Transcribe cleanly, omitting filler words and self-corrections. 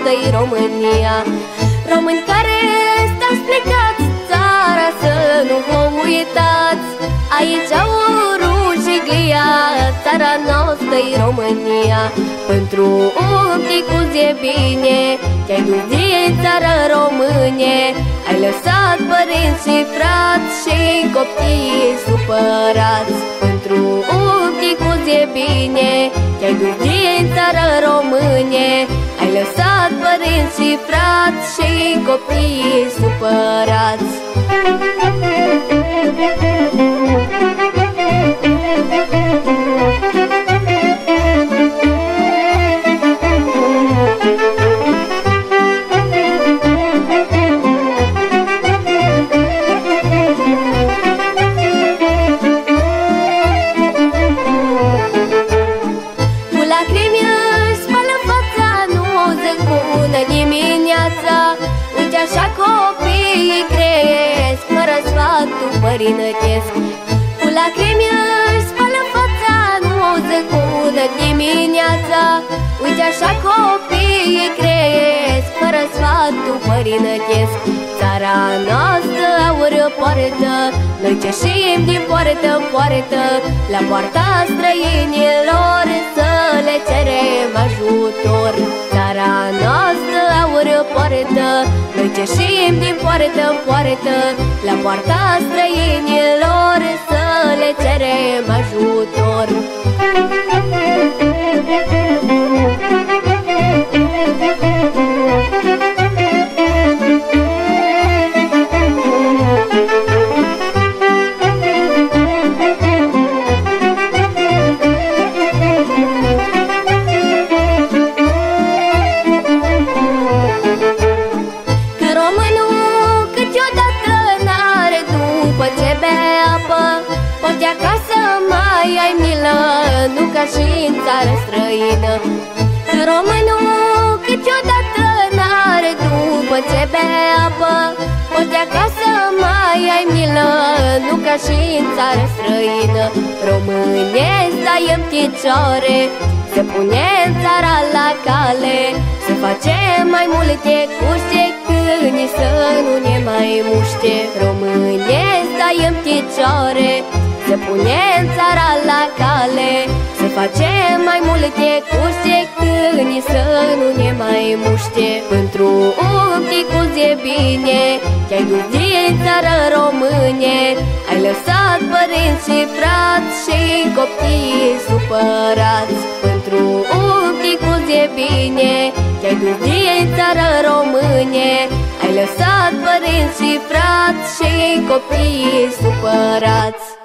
noastră-i România. Români care stați plecați, țara să nu vă uitați. Aici au ruși glia, țara noastră-i România. Pentru un ticuț e bine, te-ai dus din țară române. Ai lăsat părinți și frați și copii supărați. Pentru un ticuț e bine, te-ai dus din țară române. Ai lăsat părinți și frați și copii supărați. Uite așa copiii cresc, fără sfatul părinătesc. Cu lacrimi își spală fața, nu zic bună dimineața. Uite așa copiii cresc, fără sfatul părinătesc. Țara noastră aur poartă, noi ceșim din poartă în poartă, la poarta străinilor să le cerem ajutor. Țara noastră aur poartă, noi ceșim din poartă în poartă, la poarta străinilor să le cerem ajutor. Poate acasă mai ai milă, nu ca și în țară străină. Românul câteodată n-are după ce bea apă. Poate acasă mai ai milă, nu ca și în țară străină. Române, stai în picioare, se pune în țara la cale, să facem mai multe cuște câini să nu ne mai muște. Române, stai în picioare, se pune în țara la cale, să facem mai multe cuște câini să nu ne mai muște. Pentru un ticuț e bine, te-ai dus din țară române. Ai lăsat părinți și frați și copii supărați. Pentru un ticuț e bine, te-ai dus din țară române. Ai lăsat părinți și frați și copii supărați.